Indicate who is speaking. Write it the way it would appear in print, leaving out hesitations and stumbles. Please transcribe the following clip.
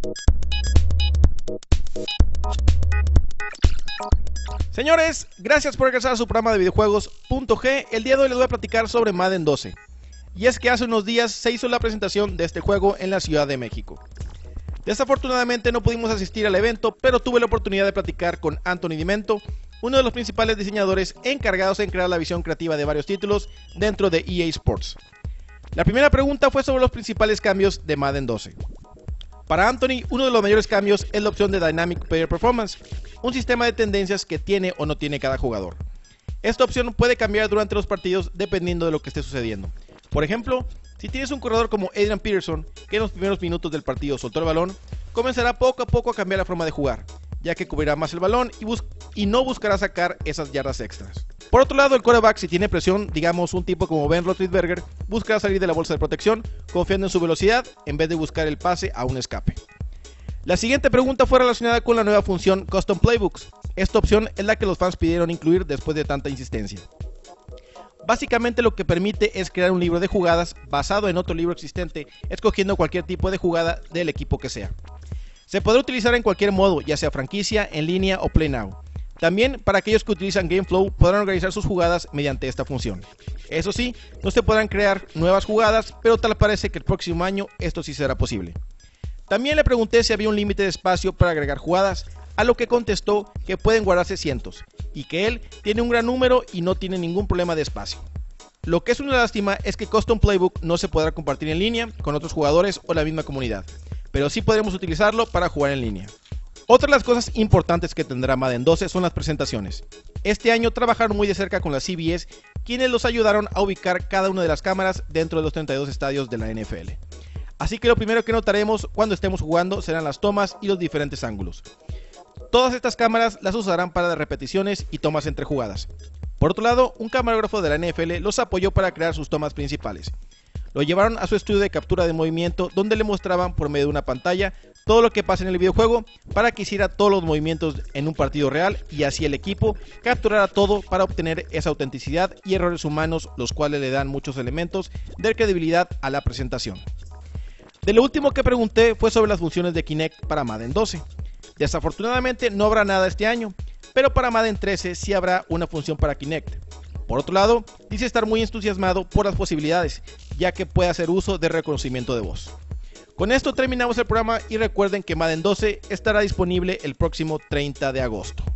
Speaker 1: Señores, gracias por regresar a su programa de videojuegos .g. El día de hoy les voy a platicar sobre Madden 12. Y es que hace unos días se hizo la presentación de este juego en la Ciudad de México. Desafortunadamente no pudimos asistir al evento, pero tuve la oportunidad de platicar con Anthony Dimento, uno de los principales diseñadores encargados en crear la visión creativa de varios títulos dentro de EA Sports. La primera pregunta fue sobre los principales cambios de Madden 12. Para Anthony, uno de los mayores cambios es la opción de Dynamic Player Performance, un sistema de tendencias que tiene o no tiene cada jugador. Esta opción puede cambiar durante los partidos dependiendo de lo que esté sucediendo. Por ejemplo, si tienes un corredor como Adrian Peterson, que en los primeros minutos del partido soltó el balón, comenzará poco a poco a cambiar la forma de jugar, ya que cubrirá más el balón y no buscará sacar esas yardas extras. Por otro lado, el quarterback, si tiene presión, digamos un tipo como Ben Roethlisberger, buscará salir de la bolsa de protección, confiando en su velocidad, en vez de buscar el pase a un escape. La siguiente pregunta fue relacionada con la nueva función Custom Playbooks. Esta opción es la que los fans pidieron incluir después de tanta insistencia. Básicamente lo que permite es crear un libro de jugadas basado en otro libro existente, escogiendo cualquier tipo de jugada del equipo que sea. Se podrá utilizar en cualquier modo, ya sea franquicia, en línea o Play Now. También para aquellos que utilizan GameFlow podrán organizar sus jugadas mediante esta función. Eso sí, no se podrán crear nuevas jugadas, pero tal parece que el próximo año esto sí será posible. También le pregunté si había un límite de espacio para agregar jugadas, a lo que contestó que pueden guardarse cientos, y que él tiene un gran número y no tiene ningún problema de espacio. Lo que es una lástima es que Custom Playbook no se podrá compartir en línea con otros jugadores o la misma comunidad, pero sí podremos utilizarlo para jugar en línea. Otra de las cosas importantes que tendrá Madden 12 son las presentaciones. Este año trabajaron muy de cerca con la CBS, quienes los ayudaron a ubicar cada una de las cámaras dentro de los 32 estadios de la NFL. Así que lo primero que notaremos cuando estemos jugando serán las tomas y los diferentes ángulos. Todas estas cámaras las usarán para las repeticiones y tomas entre jugadas. Por otro lado, un camarógrafo de la NFL los apoyó para crear sus tomas principales. Lo llevaron a su estudio de captura de movimiento, donde le mostraban por medio de una pantalla todo lo que pasa en el videojuego para que hiciera todos los movimientos en un partido real, y así el equipo capturara todo para obtener esa autenticidad y errores humanos, los cuales le dan muchos elementos de credibilidad a la presentación. De lo último que pregunté fue sobre las funciones de Kinect para Madden 12. Desafortunadamente no habrá nada este año, pero para Madden 13 sí habrá una función para Kinect. Por otro lado, dice estar muy entusiasmado por las posibilidades, ya que puede hacer uso de reconocimiento de voz. Con esto terminamos el programa y recuerden que Madden 12 estará disponible el próximo 30 de agosto.